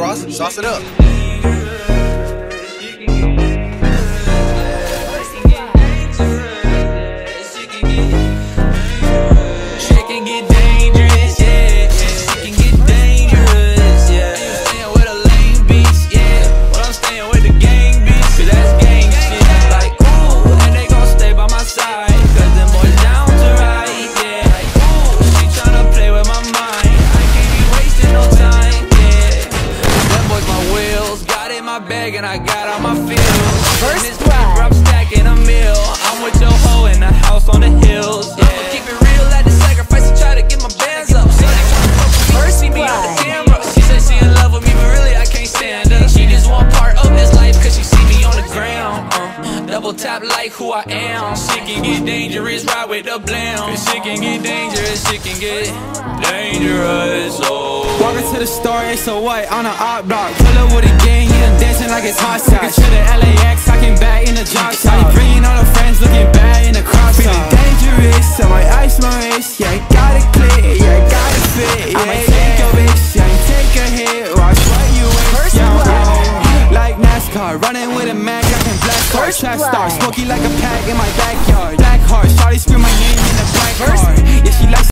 Ross. Sauce it up. And I got all my feels. First this paper, I'm stacking a meal. I'm with your hoe in the house on the hills. Yeah. I'ma keep it real, had to sacrifice to try to get my bands up. So they tryna see me on the camera. She said she in love with me, but really I can't stand her. She just want part of this life, cause she see me on the ground. Double tap like who I am. Shit can get dangerous, ride with the blam. Shit can get dangerous, shit can get dangerous. Oh. Walking to the store, it's a white on an op block. Pull up with a gang, yeah, I'm dancing like it's hot sauce. To the LAX, I came back in the drop top. Bringing all the friends, looking bad in the crop top. Feeling dangerous, so I ice my wrist. Yeah, I got it clear, yeah, I got it fit. Yeah, I'ma take a bitch, yeah, I take a hit. Watch what you waste, yeah, like NASCAR, running with a mag, I can black car. Trap star, smoky like a pack in my backyard. Black heart, shawty scream my name in the black car. Yeah, she likes